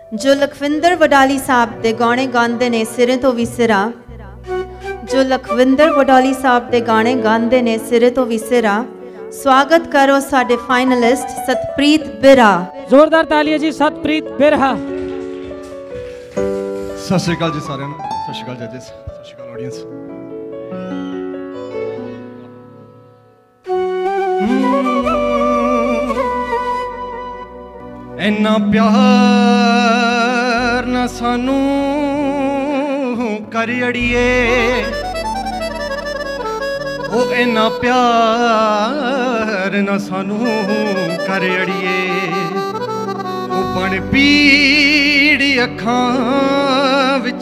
जो लखविंदर वडाली साहब दे गाने गांदे ने सिरे तो भी सिरा, जो लखविंदर वडाली साहब दे गाने गांदे ने सिरे तो भी सिरा। स्वागत करो साडे फाइनलिस्ट सतप्रीत बिरा। जोरदार तालियां जी सतप्रीत बिरहा। सत श्री अकाल जी साਰਿਆਂ ਨੂੰ, सत श्री अकाल जजेस, सत श्री अकाल ऑडियंस। इन्ना प्यार ना सानू कर अड़िए, ओ इन्ना प्यार ना सानू कर अड़िए। ओ बन पीड़ी अखां विच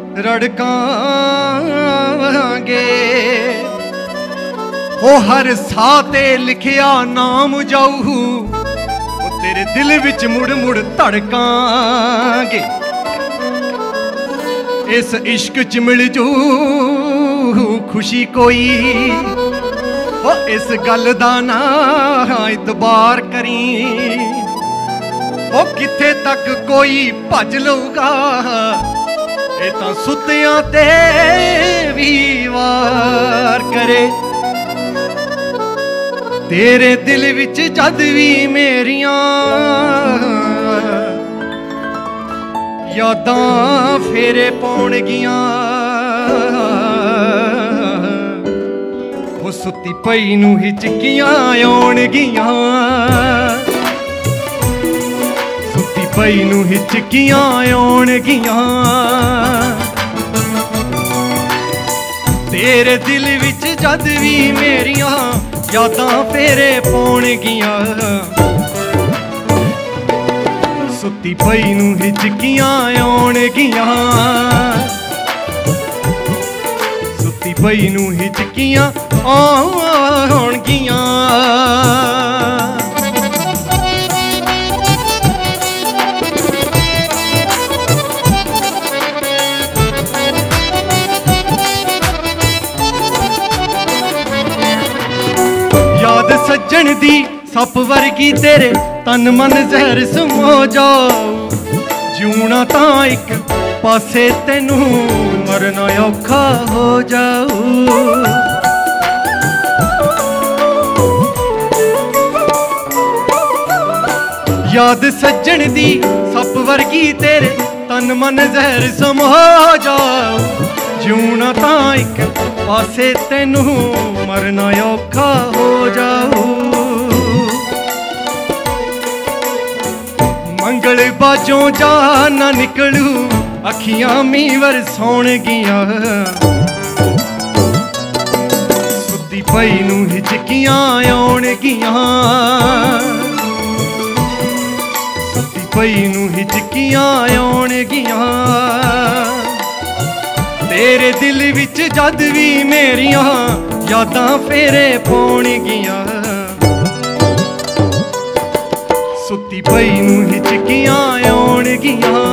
रड़कांगे, ओ हर साह ते लिखिया नाम जाऊ, तेरे दिल विच मुड़ मुड़ धड़कांगे। इस इश्क च मिल जू खुशी कोई, ओ इस गल दा ना इतबार करी। ओ किथे तक कोई भज लूगा, ये तां सुत्तियां ते भी वार करे। तेरे दिल विच जद भी मेरियां यादां फेरे पौणगियां, वो सुत्ती पई नूं हिचकियां आउणगियां, सुत्ती पई नूं हिचकियां आउणगियां। तेरे दिल विच जद भी मेरियां यादां फेरे पौणगियां, सुत्ती पई नूं हिचकियां आउणगियां, सुत्ती पई नूं हिचकियां आउणगियां। सज्जन दी सप वर्गी तेरे तन मन जहर समो जाओ, जूना तां इक पासे तेनू मरना औखा हो जाऊ। याद सज्जन दी सप वर्गी तेरे तन मन जहर समो जाओ, जूना तां इक पासे तेनू मरना औखा हो जाऊ। मंगल बाजों जा ना निकलू, अखियां मीवर सौणगियां, सुत्ती पई नूं हिचकियां आउणगियां, सुत्ती पई नूं हिचकियां आउणगियां। तेरे दिल विच जद भी मेरियां यादां फेरे पौणगियां, सुत्ती पई नूं हिचकियां आउणगियां,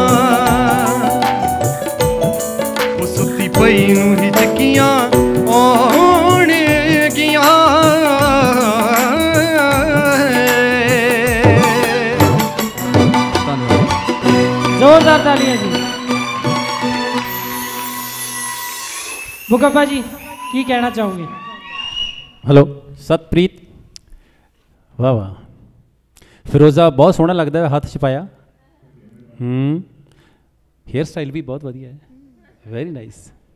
ओ सुत्ती पई नूं हिचकियां आउणगियां। जोरदार तालियां जी। मुकब्बा जी की कहना चाहोगे? हेलो सतप्रीत, वाह वाह। फिरोजा बहुत सोहना लगता है, हाथ छपाया। हेयर स्टाइल भी बहुत वधिया है, वेरी नाइस।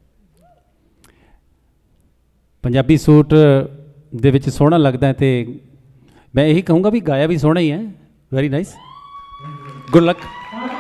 पंजाबी सूट दे विच सोहना लगता है, तो मैं यही कहूँगा भी गाया भी सोहना ही है, वेरी नाइस, गुड लक।